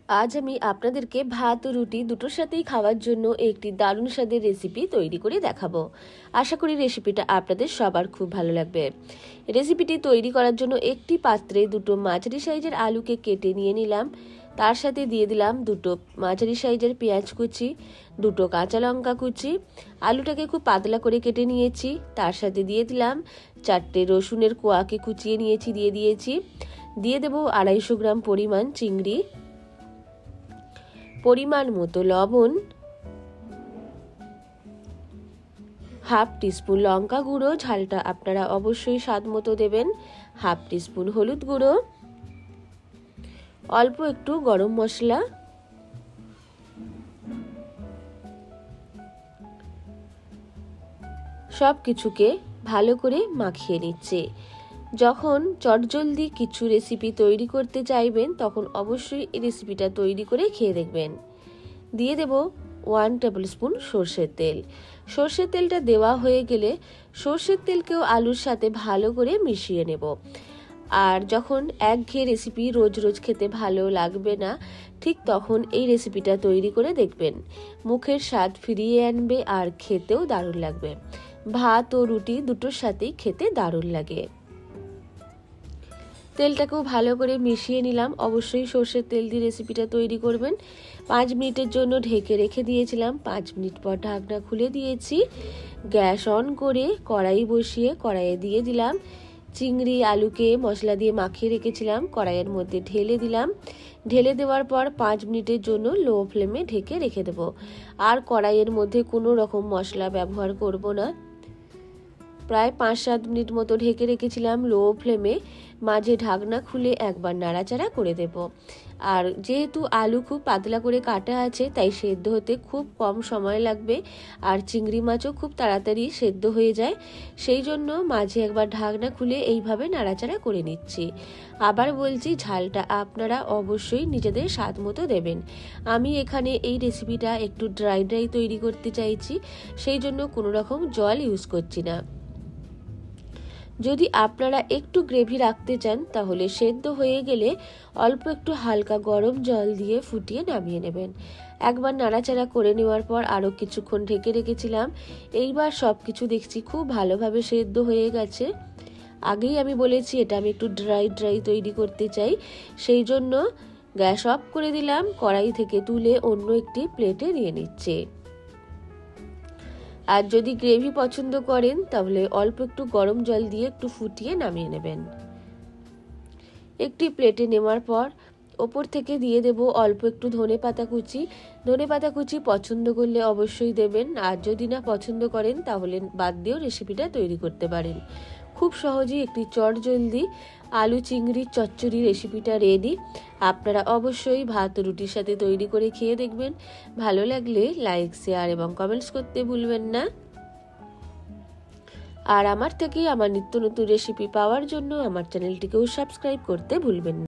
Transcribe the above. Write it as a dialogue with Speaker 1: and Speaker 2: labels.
Speaker 1: আজ আমি আপনাদেরকে ভাত ও রুটি দুটোর সাথেই খাওয়ার জন্য একটি দারুণ স্বাদের রেসিপি তৈরি করে দেখাবো। আশা করি রেসিপিটা আপনাদের সবার খুব ভালো লাগবে। রেসিপিটি তৈরি করার জন্য একটি পাত্রে দুটো মাঝারি সাইজের আলুকে কেটে নিয়ে নিলাম। তার সাথে দিয়ে দিলাম দুটো মাঝারি সাইজের পেঁয়াজ কুচি, দুটো কাঁচা লঙ্কা কুচি। আলুটাকে খুব পাতলা করে কেটে নিয়েছি। তার সাথে দিয়ে দিলাম 4টে রসুনের কোয়াকে কুচিয়ে নিয়েছি, দিয়ে দেবো 250 গ্রাম পরিমাণ চিংড়ি, পরিমাণ মতো লবণ, হাফ টিস্পুন লঙ্কা গুঁড়ো, ঝালটা আপনারা অবশ্যই স্বাদ মতো দেবেন, হাফ টিস্পুন হলুদ গুঁড়ো, অল্প একটু গরম মশলা, সব কিছুকে ভালো করে মাখিয়ে নিচ্ছে। যখন চটজলদি কিছু রেসিপি তৈরি করতে চাইবেন তখন অবশ্যই এই রেসিপিটা তৈরি করে খেয়ে দেখবেন। দিয়ে দেব 1 টেবিল স্পুন সর্ষের তেল। সর্ষের তেলটা দেওয়া হয়ে গেলে সর্ষের তেলকেও আলুর সাথে ভালো করে মিশিয়ে নেব। আর যখন একঘেয়ে রেসিপি রোজ রোজ খেতে ভালো লাগবে না, ঠিক তখন এই রেসিপিটা তৈরি করে দেখবেন। মুখের স্বাদ ফিরিয়ে আনবে আর খেতেও দারুণ লাগবে। ভাত ও রুটি দুটোর সাথেই খেতে দারুণ লাগে। তেলটাকেও ভালো করে মিশিয়ে নিলাম। অবশ্যই সর্ষের তেল দিয়ে রেসিপিটা তৈরি করবেন। 5 মিনিটের জন্য ঢেকে রেখে দিয়েছিলাম। 5 মিনিট পর ঢাকনা খুলে দিয়েছি। গ্যাস অন করে কড়াই বসিয়ে কড়াইয়ে দিয়ে দিলাম চিংড়ি আলুকে মশলা দিয়ে মাখিয়ে রেখেছিলাম, কড়াইয়ের মধ্যে ঢেলে দিলাম। ঢেলে দেওয়ার পর 5 মিনিটের জন্য লো ফ্লেমে ঢেকে রেখে দেবো। আর কড়াইয়ের মধ্যে কোনো রকম মশলা ব্যবহার করব না। প্রায় 5-7 মিনিট মতো ঢেকে রেখেছিলাম লো ফ্লেমে। মাঝে ঢাকনা খুলে একবার নাড়াচাড়া করে দেব। আর যেহেতু আলু খুব পাতলা করে কাটা আছে তাই সেদ্ধ হতে খুব কম সময় লাগবে, আর চিংড়ি মাছও খুব তাড়াতাড়ি সেদ্ধ হয়ে যায়। সেই জন্য মাঝে একবার ঢাকনা খুলে এইভাবে নাড়াচাড়া করে নিচ্ছি। আবার বলছি, ঝালটা আপনারা অবশ্যই নিজেদের স্বাদ মতো দেবেন। আমি এখানে এই রেসিপিটা একটু ড্রাই তৈরি করতে চাইছি, সেই জন্য কোনো রকম জল ইউজ করছি না। যদি আপনারা একটু গ্রেভি রাখতে চান তাহলে সেদ্ধ হয়ে গেলে অল্প একটু হালকা গরম জল দিয়ে ফুটিয়ে নামিয়ে নেবেন। একবার নাড়াচাড়া করে নেওয়ার পর আরও কিছুক্ষণ ঢেকে রেখেছিলাম। এইবার সব কিছু দেখছি খুব ভালোভাবে সেদ্ধ হয়ে গেছে। আগেই আমি বলেছি এটা আমি একটু ড্রাই তৈরি করতে চাই, সেই জন্য গ্যাস অফ করে দিলাম। কড়াই থেকে তুলে অন্য একটি প্লেটে নিয়ে নিচ্ছে। আর যদি গ্রেভি পছন্দ করেন তাহলে অল্প একটু গরম জল দিয়ে একটু ফুটিয়ে নামিয়ে নেবেন। একটি প্লেটে নেওয়ার পর ওপর থেকে দিয়ে দেব অল্প একটু ধনেপাতা কুচি পছন্দ করলে অবশ্যই দেবেন, আর যদি না পছন্দ করেন তাহলে বাদ দিয়েও রেসিপিটা তৈরি করতে পারেন। খুব সহজেই একটি চটজলদি আলু চিংড়ির চচ্চড়ি রেসিপিটা রেডি। আপনারা অবশ্যই ভাত রুটির সাথে তৈরি করে খেয়ে দেখবেন। ভালো লাগলে লাইক, শেয়ার এবং কমেন্টস করতে ভুলবেন না। আর আমার থেকে আমার নিত্য নতুন রেসিপি পাওয়ার জন্য আমার চ্যানেলটিকেও সাবস্ক্রাইব করতে ভুলবেন না।